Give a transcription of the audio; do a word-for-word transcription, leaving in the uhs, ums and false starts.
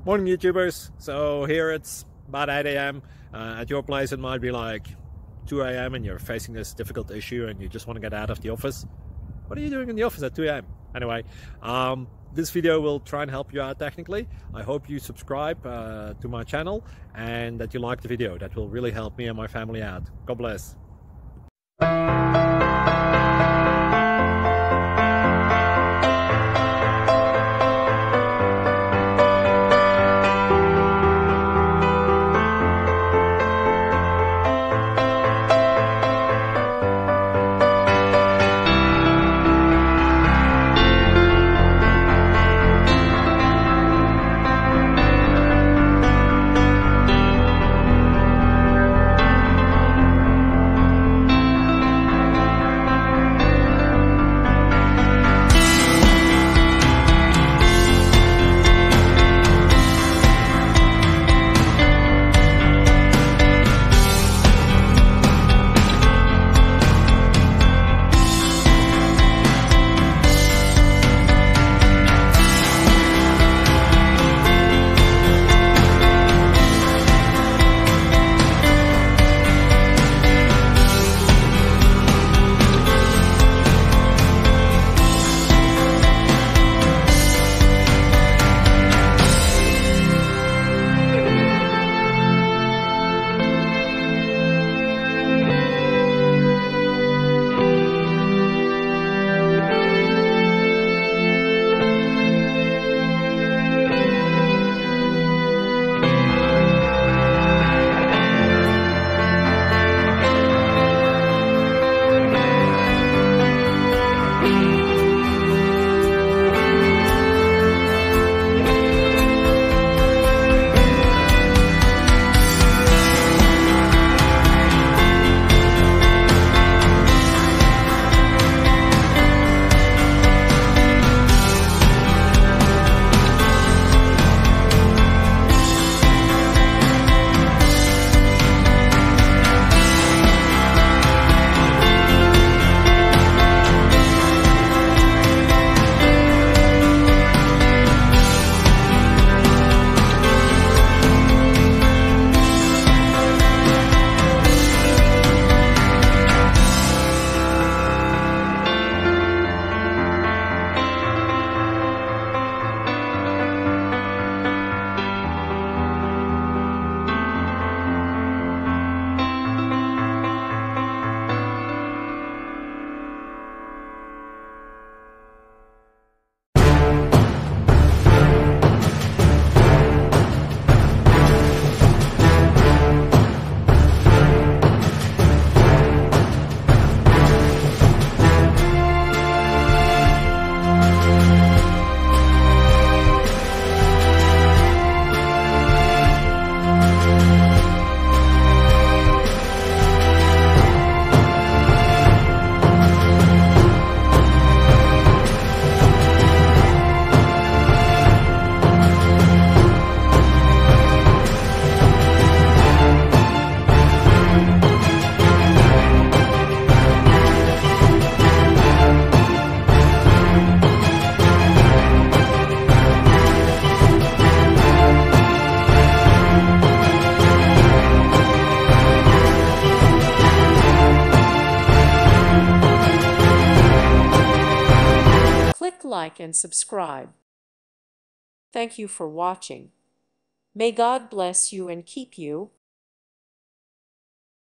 Morning YouTubers. So here it's about eight A M Uh, at your place it might be like two A M and you're facing this difficult issue and you just want to get out of the office. What are you doing in the office at two A M? Anyway, um, this video will try and help you out technically. I hope you subscribe uh, to my channel and that you like the video. That will really help me and my family out. God bless. Like and subscribe. Thank you for watching. May God bless you and keep you.